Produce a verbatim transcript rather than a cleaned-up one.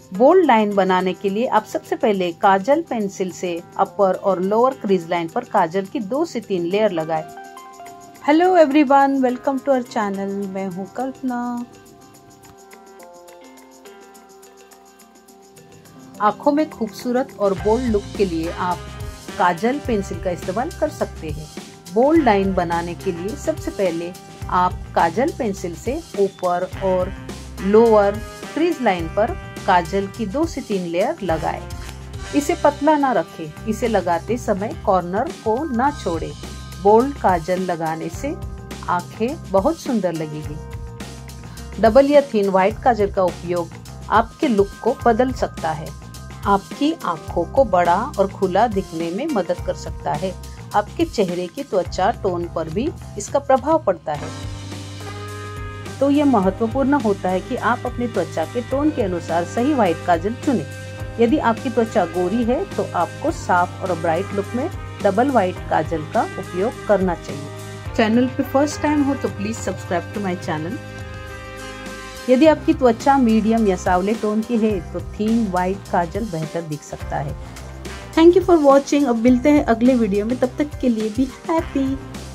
Bold line बनाने के लिए आप सबसे पहले काजल पेंसिल से अपर और लोअर क्रीज लाइन पर काजल की दो से तीन लेयर लगाएं। Hello everyone, welcome to our channel. मैं हूँ कल्पना। आंखों में खूबसूरत और बोल्ड लुक के लिए आप काजल पेंसिल का इस्तेमाल कर सकते हैं। बोल्ड लाइन बनाने के लिए सबसे पहले आप काजल पेंसिल से ऊपर और लोअर क्रीज लाइन पर काजल की दो से तीन लेयर लगाएं। इसे पतला ना रखें, इसे लगाते समय कॉर्नर को ना छोड़ें। बोल्ड काजल लगाने से आंखें बहुत सुंदर लगेगी। डबल या थिन व्हाइट काजल का उपयोग आपके लुक को बदल सकता है, आपकी आंखों को बड़ा और खुला दिखने में मदद कर सकता है। आपके चेहरे की त्वचा टोन पर भी इसका प्रभाव पड़ता है, तो यह महत्वपूर्ण होता है कि आप अपनी त्वचा के टोन के अनुसार सही व्हाइट काजल चुनें। यदि आपकी त्वचा गोरी है तो आपको साफ और ब्राइट लुक में डबल व्हाइट काजल का उपयोग करना चाहिए। चैनल पे फर्स्ट टाइम हो तो please subscribe to my channel. यदि आपकी त्वचा मीडियम या सावले टोन की है तो थिन व्हाइट काजल बेहतर दिख सकता है। Thank you for watching. अब मिलते हैं अगले वीडियो में, तब तक के लिए बी हैप्पी।